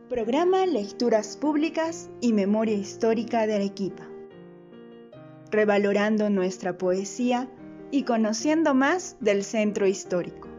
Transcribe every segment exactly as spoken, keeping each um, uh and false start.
Programa Lecturas Públicas y Memoria Histórica de Arequipa. Revalorando nuestra poesía y conociendo más del centro histórico.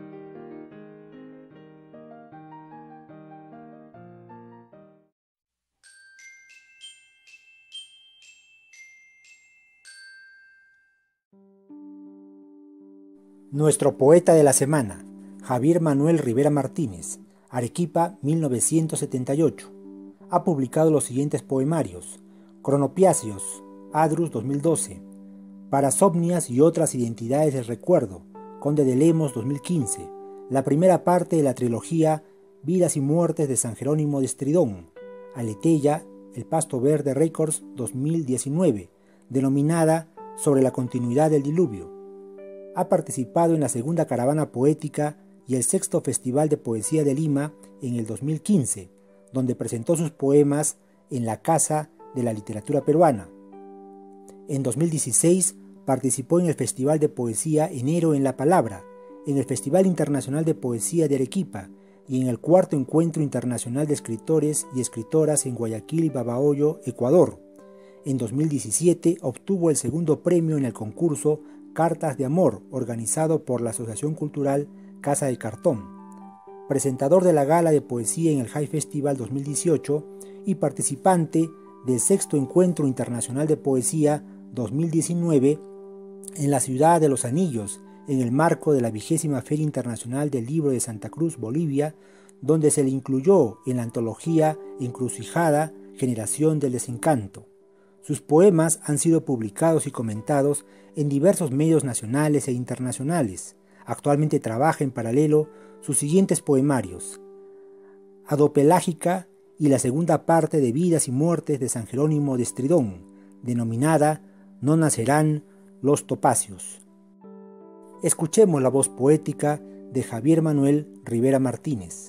Nuestro poeta de la semana, Javier Manuel Rivera Martínez, Arequipa, mil novecientos setenta y ocho. Ha publicado los siguientes poemarios: Cronopiasios, Adrus dos mil doce, Parasomnias y otras identidades del recuerdo, Conde de Lemos dos mil quince, la primera parte de la trilogía Vidas y muertes de San Jerónimo de Estridón, Aleteya, El Pasto Verde Records dos mil diecinueve, denominada Sobre la continuidad del diluvio. Ha participado en la segunda caravana poética y el sexto Festival de Poesía de Lima en el dos mil quince, donde presentó sus poemas en la Casa de la Literatura Peruana. En dos mil dieciséis participó en el Festival de Poesía Enero en la Palabra, en el Festival Internacional de Poesía de Arequipa y en el cuarto Encuentro Internacional de Escritores y Escritoras en Guayaquil y Babahoyo, Ecuador. En dos mil diecisiete obtuvo el segundo premio en el concurso Cartas de Amor, organizado por la Asociación Cultural Casa de Cartón, presentador de la Gala de Poesía en el High Festival dos mil dieciocho y participante del sexto Encuentro Internacional de Poesía dos mil diecinueve en la ciudad de Los Anillos, en el marco de la vigésima Feria Internacional del Libro de Santa Cruz, Bolivia, donde se le incluyó en la antología Encrucijada, Generación del Desencanto. Sus poemas han sido publicados y comentados en diversos medios nacionales e internacionales. Actualmente trabaja en paralelo sus siguientes poemarios: Adopelágica y la segunda parte de Vidas y muertes de San Jerónimo de Estridón, denominada No nacerán los topacios. Escuchemos la voz poética de Javier Manuel Rivera Martínez.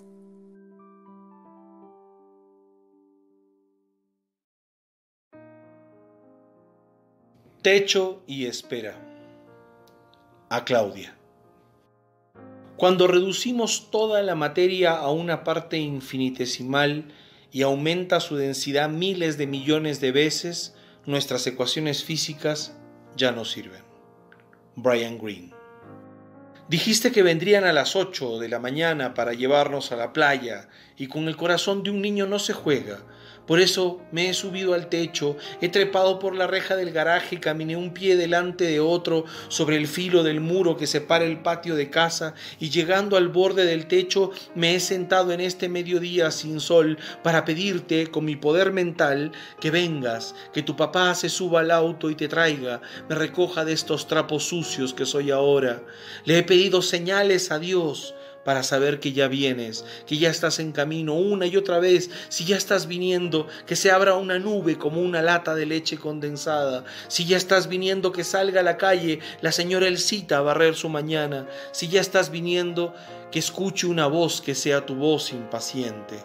Techo y espera. A Claudia. Cuando reducimos toda la materia a una parte infinitesimal y aumenta su densidad miles de millones de veces, nuestras ecuaciones físicas ya no sirven. Brian Greene. Dijiste que vendrían a las ocho de la mañana para llevarnos a la playa, y con el corazón de un niño no se juega. Por eso me he subido al techo, he trepado por la reja del garaje y caminé un pie delante de otro sobre el filo del muro que separa el patio de casa, y llegando al borde del techo me he sentado en este mediodía sin sol para pedirte con mi poder mental que vengas, que tu papá se suba al auto y te traiga, me recoja de estos trapos sucios que soy ahora. Le he pedido señales a Dios para saber que ya vienes, que ya estás en camino una y otra vez. Si ya estás viniendo, que se abra una nube como una lata de leche condensada. Si ya estás viniendo, que salga a la calle la señora Elcita a barrer su mañana. Si ya estás viniendo, que escuche una voz que sea tu voz impaciente.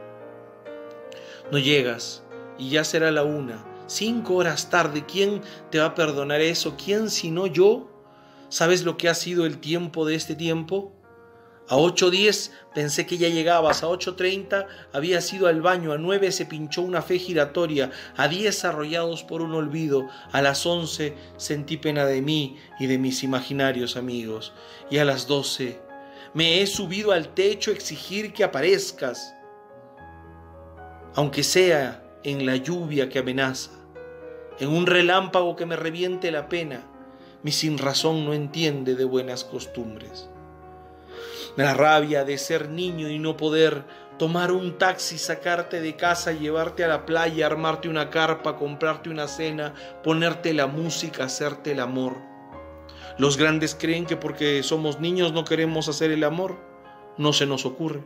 No llegas y ya será la una, cinco horas tarde. ¿Quién te va a perdonar eso? ¿Quién sino yo? ¿Sabes lo que ha sido el tiempo de este tiempo? A ocho diez pensé que ya llegabas, a ocho treinta habías ido al baño, a nueve se pinchó una fe giratoria, a diez arrollados por un olvido, a las once sentí pena de mí y de mis imaginarios amigos, y a las doce me he subido al techo a exigir que aparezcas, aunque sea en la lluvia que amenaza, en un relámpago que me reviente la pena. Mi sinrazón no entiende de buenas costumbres. La rabia de ser niño y no poder tomar un taxi, sacarte de casa, llevarte a la playa, armarte una carpa, comprarte una cena, ponerte la música, hacerte el amor. Los grandes creen que porque somos niños no queremos hacer el amor. No se nos ocurre.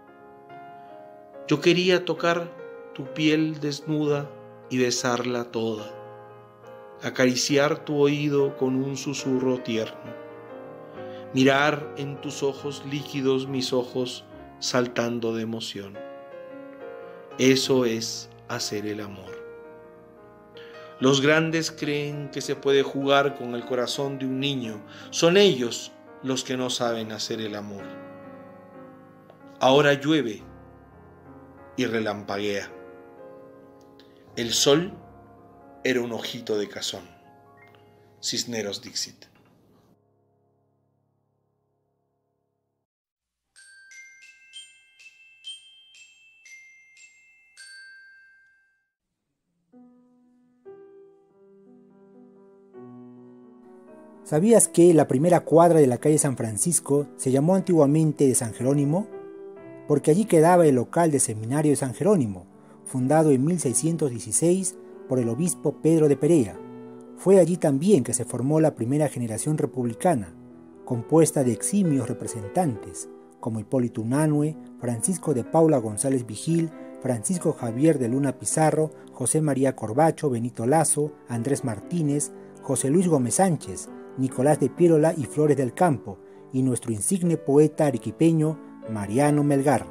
Yo quería tocar tu piel desnuda y besarla toda, acariciar tu oído con un susurro tierno, mirar en tus ojos líquidos mis ojos saltando de emoción. Eso es hacer el amor. Los grandes creen que se puede jugar con el corazón de un niño. Son ellos los que no saben hacer el amor. Ahora llueve y relampaguea. El sol era un ojito de cazón. Cisneros Dixit. ¿Sabías que la primera cuadra de la calle San Francisco se llamó antiguamente de San Jerónimo? Porque allí quedaba el local del Seminario de San Jerónimo, fundado en mil seiscientos dieciséis por el obispo Pedro de Perea. Fue allí también que se formó la primera generación republicana, compuesta de eximios representantes, como Hipólito Unanue, Francisco de Paula González Vigil, Francisco Javier de Luna Pizarro, José María Corbacho, Benito Lazo, Andrés Martínez, José Luis Gómez Sánchez, Nicolás de Piérola y Flores del Campo, y nuestro insigne poeta arequipeño Mariano Melgar.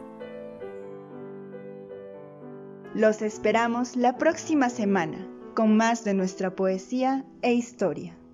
Los esperamos la próxima semana con más de nuestra poesía e historia.